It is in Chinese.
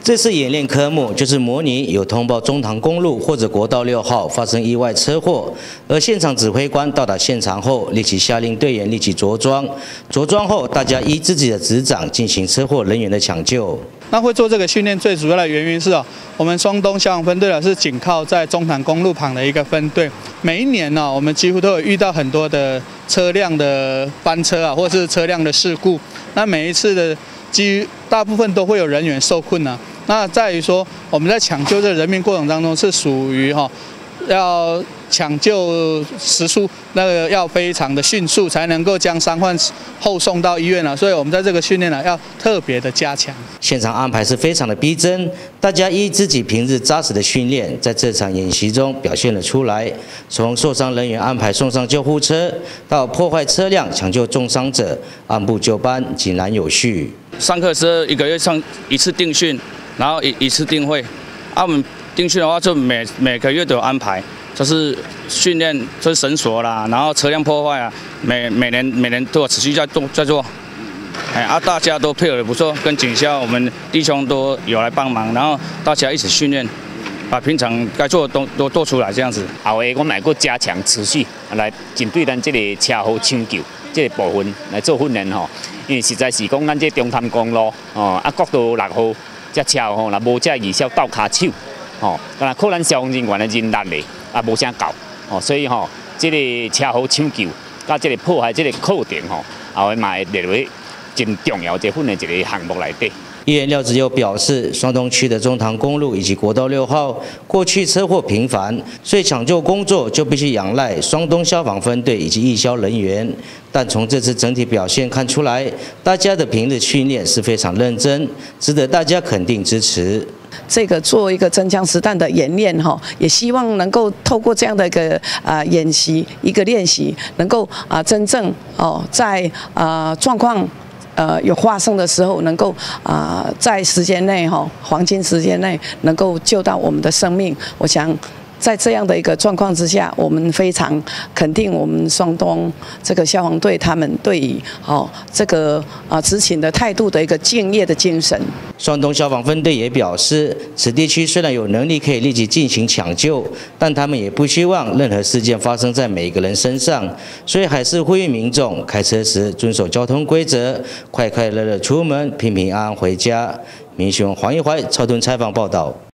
这次演练科目就是模拟有通报中塘公路或者国道6号发生意外车祸，而现场指挥官到达现场后，立即下令队员立即着装，着装后大家依自己的职掌进行车祸人员的抢救。 那会做这个训练最主要的原因是我们双东消防分队是紧靠在中塘公路旁的一个分队，每一年我们几乎都有遇到很多的车辆的翻车或是车辆的事故，那每一次的大部分都会有人员受困那在于说我们在抢救这人命过程当中是属于要抢救时速要非常的迅速，才能够将伤患后送到医院所以我们在这个训练要特别的加强。 现场安排是非常的逼真，大家依自己平日扎实的训练，在这场演习中表现了出来。从受伤人员安排送上救护车，到破坏车辆抢救重伤者，按部就班，井然有序。 上课是1个月上一次定训，然后一次定会。我们定训的话，就每个月都有安排，就是训练，就是绳索啦，然后车辆破坏每年都有持续在做。大家都配合得不错，跟警校我们弟兄都有来帮忙，然后大家一起训练，把平常该做的都做出来这样子。 后个我们来个加强持续来针对咱这个车祸抢救这个部分来做训练因为实在是讲咱这中潭公路国道6号这车若无这二小倒卡手敢若靠咱消防人员的人力的无啥够所以这个车祸抢救甲这个破坏这个课程后个嘛会列为真重要这训练一个项目内底。 议员廖子佑表示，双东区的中塘公路以及国道6号过去车祸频繁，所以抢救工作就必须仰赖双东消防分队以及义消人员。但从这次整体表现看出来，大家的平日训练是非常认真，值得大家肯定支持。 这个做一个真枪实弹的演练也希望能够透过这样的一个演习一个练习，能够真正在状况有发生的时候，能够在时间内黄金时间内能够救到我们的生命。我想在这样的一个状况之下，我们非常肯定我们双东这个消防队他们对于这个执勤的态度的一个敬业的精神。 双东消防分队也表示，此地区虽然有能力可以立即进行抢救，但他们也不希望任何事件发生在每一个人身上，所以还是呼吁民众开车时遵守交通规则，快快乐乐出门，平平安安回家。民雄黄一怀、超敦采访报道。